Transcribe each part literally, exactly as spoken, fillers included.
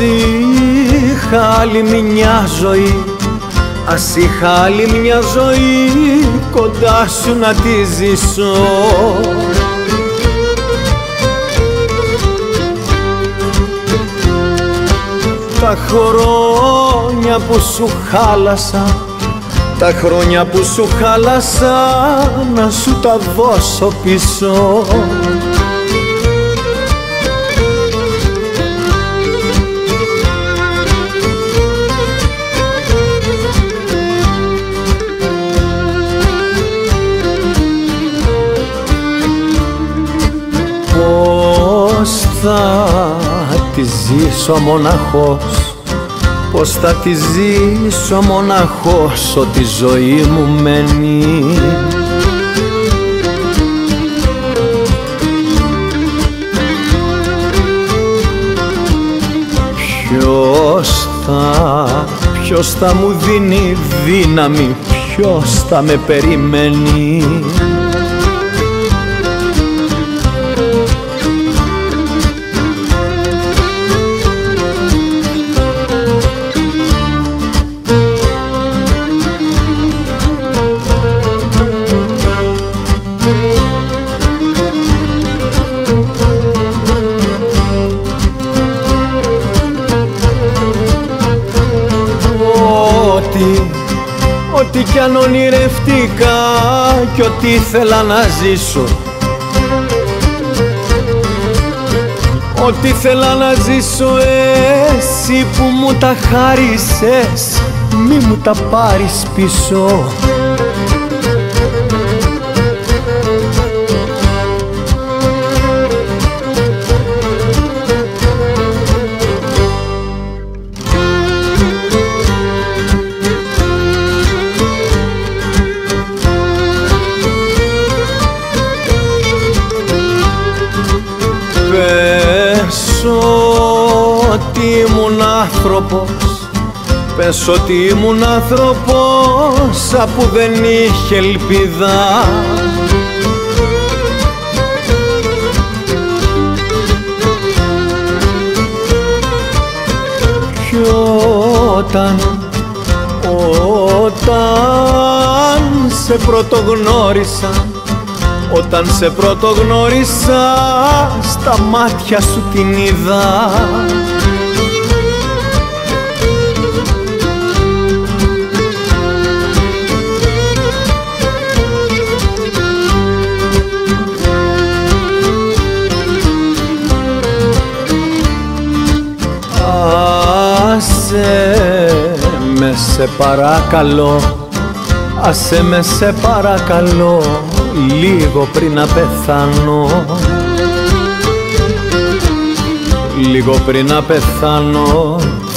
είχα άλλη μια ζωή, ας είχα άλλη μια ζωή κοντά σου να τη ζήσω. Τα χρόνια που σου χάλασα, τα χρόνια που σου χάλασα, να σου τα δώσω πίσω. Πώς θα τη ζήσω μοναχός, πώς θα τη ζήσω μοναχός, ό,τι ζωή μου μένει. Ποιος θα, ποιος θα μου δίνει δύναμη, ποιος θα με περιμένει. Ό,τι κι αν ονειρευτήκα κι ό,τι ήθελα να ζήσω, ό,τι ήθελα να ζήσω, εσύ που μου τα χάρισες, μη μου τα πάρεις πίσω. Πες ότι ήμουν άνθρωπος, πες ότι ήμουν άνθρωπος που δεν είχε ελπίδα. Κι όταν, όταν σε πρωτογνώρισα, όταν σε πρωτογνώρισα, στα μάτια σου την είδα. Άσε με σε παρακαλώ, άσε με σε παρακαλώ, λίγο πριν να πεθάνω, λίγο πριν να πεθάνω.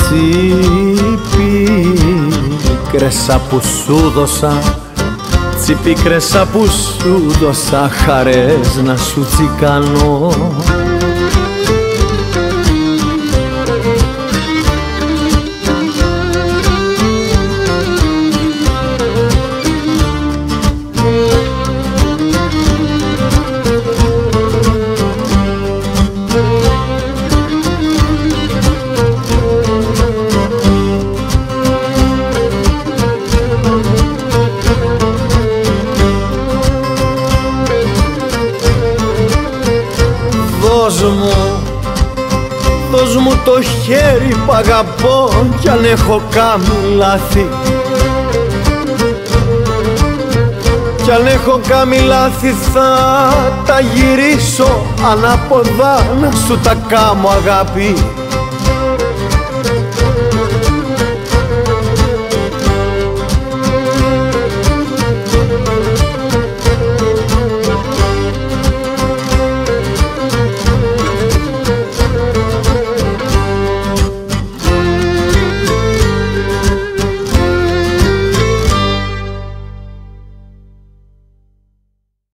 Τσίπικρεσα που σου δώσα, τσίπικρεσα που σου δώσα, χαρές να σου τσικάνω. Δώσ' μου, δώσ' μου το χέρι που αγαπώ, κι αν έχω κάνει λάθη, κι αν έχω κάνει λάθη θα τα γυρίσω ανάποδα, να σου τα κάμω αγάπη.